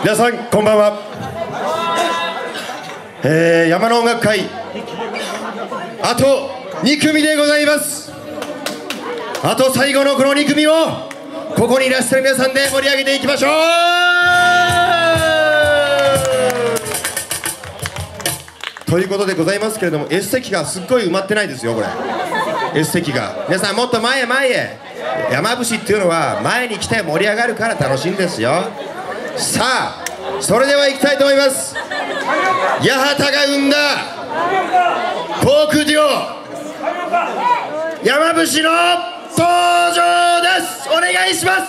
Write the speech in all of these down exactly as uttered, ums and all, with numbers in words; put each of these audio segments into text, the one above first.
皆さんこんばんは。えー、山の音楽会あとに組でございます。あと最後のこのに組をここにいらっしゃる皆さんで盛り上げていきましょう。ということでございますけれども、 S 席がすっごい埋まってないですよこれ。 S 席が皆さんもっと前へ前へ。山伏っていうのは前に来て盛り上がるから楽しいんですよ。さあそれでは行きたいと思います。八幡が生んだフォークデュオ山伏の登場です。お願いします。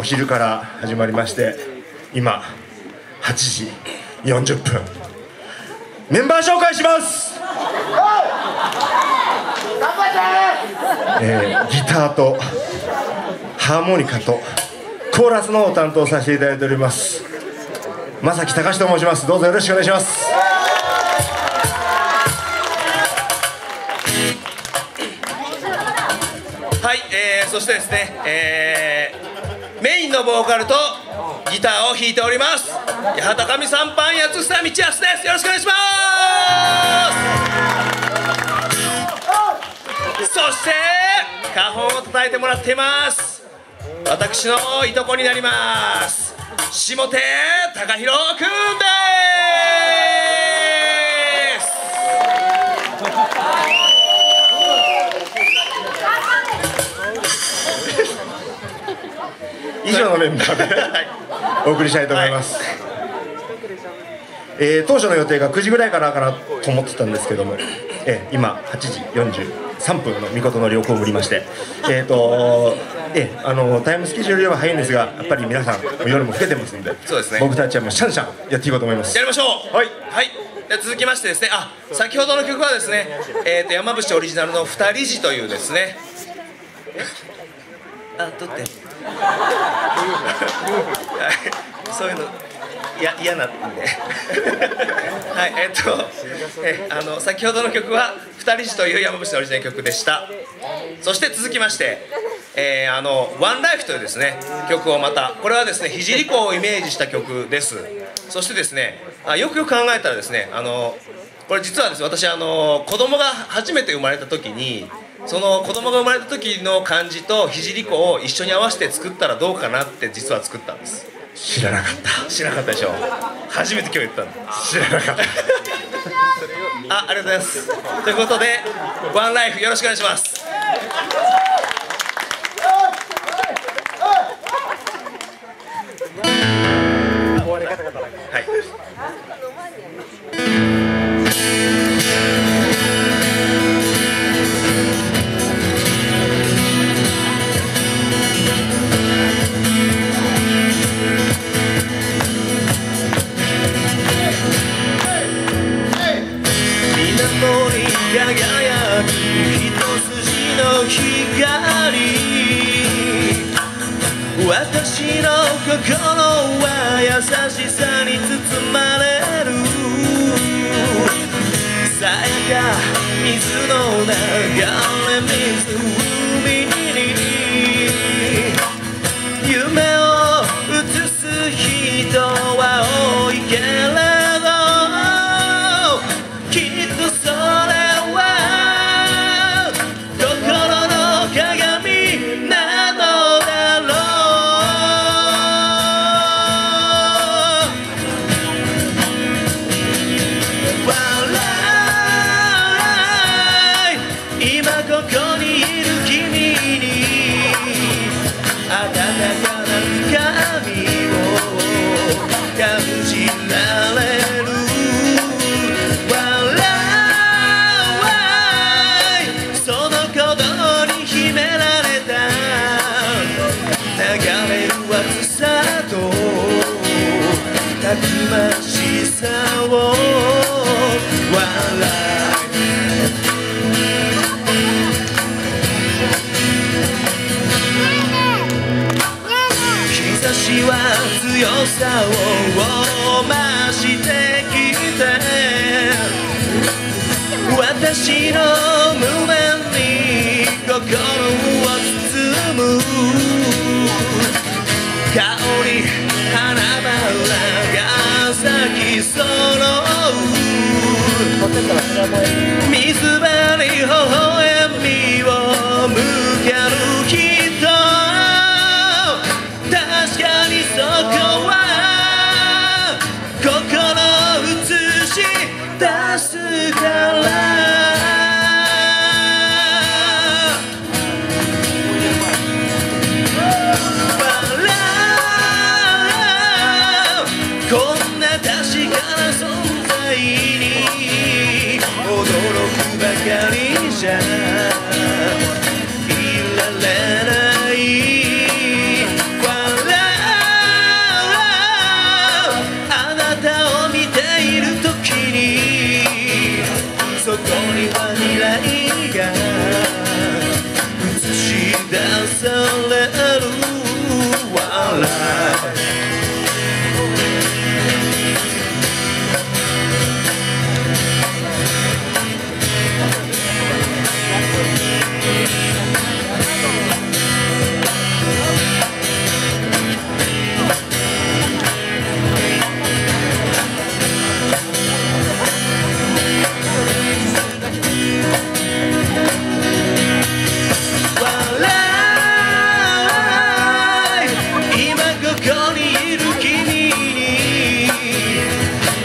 お昼から始まりまして、今はちじよんじゅっぷん、メンバー紹介します。えー、ギターとハーモニカとコーラスの方を担当させていただいております正木隆と申します。どうぞよろしくお願いします。 はい、えー、そしてですね、えー、メインのボーカルとギターを弾いております八幡上三班八房道康です。よろしくお願いします。そして花本を叩いてもらっています、私のいとこになります下手貴弘くんです。 以上のメンバーでお送りしたいと思います。はい、えー、当初の予定がくじぐらいからかなと思ってたんですけども、えー、今はちじよんじゅうさんぷんのみことの旅行を無りまして、えーとえー、あのタイムスケジュールよりは早いんですが、やっぱり皆さん夜も更けてますんで、 そうですね、 僕たちはもうシャンシャンやっていこうと思います。 やりましょう。 はい、 はい、で続きましてですね、あ、先ほどの曲はですね、えー、と山伏オリジナルの「二人字」というですねあ、撮ってそういうのや嫌なんではい、えっとえあの先ほどの曲は「二人字」という山伏のオリジナル曲でした。そして続きまして、えー、あの「ワンライフというですね曲をまた、これはですね聖子をイメージした曲です。そしてですね、あ、よくよく考えたらですね、あのこれ実はですね、私あの子供が初めて生まれた時に、その子供が生まれた時の漢字と聖子を一緒に合わせて作ったらどうかなって実は作ったんです。 知らなかった。 知らなかったでしょ。初めて今日言ったんで知らなかったあ、ありがとうございます。ということでワンライフよろしくお願いします。はい、輝く一筋の光、私の心は優しさに包まれる、さやか水の流れ湖に夢を映す人は多いけれど、きっとそれたくましさを笑い、日差しは強さを増してきて、私の胸に心を包む香り、花々が咲き揃う、水辺に微笑みを向ける人、確かにそこは心を映し出すから、こんな確かな存在に驚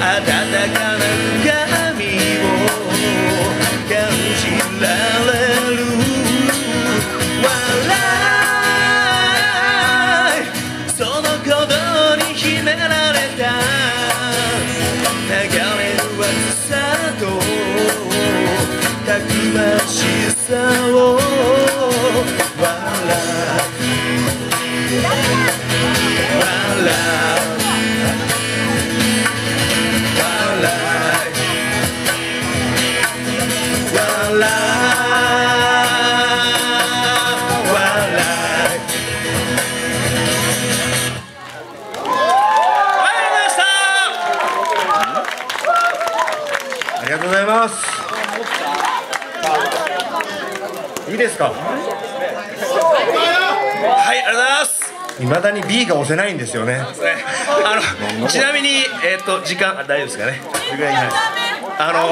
温かな深みを感じられる笑いその鼓動に秘められた流れる熱さとたくましさを笑う笑うありがとうございます。いいですか。 はい、ありがとうございます。 いまだに ビー が押せないんですよね。 あのちなみに、えー、と時間あ大丈夫ですかね。あの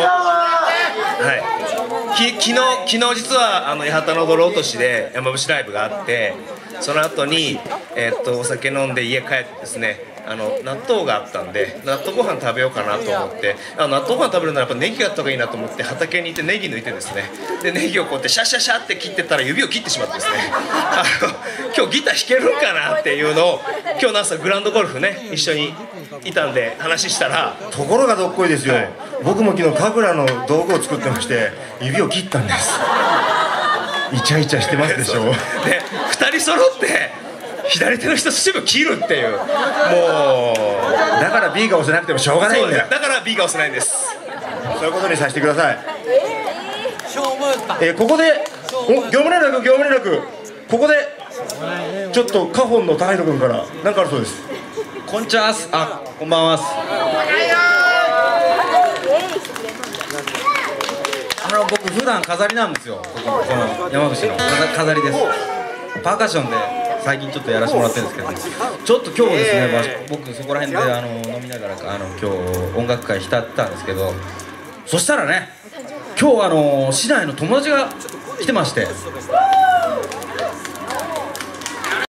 はいき昨日昨日実はあの八幡の泥落としで山伏ライブがあって、その後にえっ、とお酒飲んで家帰ってですね、あの納豆があったんで納豆ご飯食べようかなと思って、あ納豆ご飯食べるならやっぱネギがあった方がいいなと思って畑に行ってネギ抜いてですね、でネギをこうやってシャシャシャって切ってたら指を切ってしまってですね、あの今日ギター弾けるんかなっていうのを今日の朝グランドゴルフね一緒にいたんで話したら、 ところがどっこいですよ、 はい、 僕も昨日神楽の道具を作ってまして指を切ったんです。イチャイチャしてますでしょ。でふたり揃って左手の人差し指を切るっていう、もうだから ビー が押せなくてもしょうがないんだよ。 だから ビー が押せないんです。 そういうことにさせてください。えー、ここでお業務連絡業務連絡ここでちょっとカホンの高弘君から何かあるそうです。 こんにちは。あ、こんばんは。あの僕普段飾りなんですよ。こここの山伏の飾りです。パーカッションで最近ちょっとやらせてもらってるんですけど、ちょっと今日ですね、まあ、僕そこら辺であの飲みながらあの今日音楽会浸ったんですけど、そしたらね今日あの市内の友達が来てまして、